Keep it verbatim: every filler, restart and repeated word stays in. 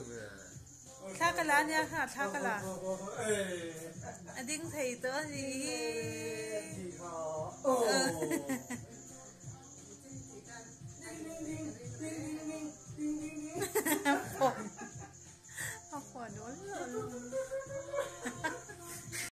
thác cái lá nha hả thác cái lá anh đinh thầy tớ gì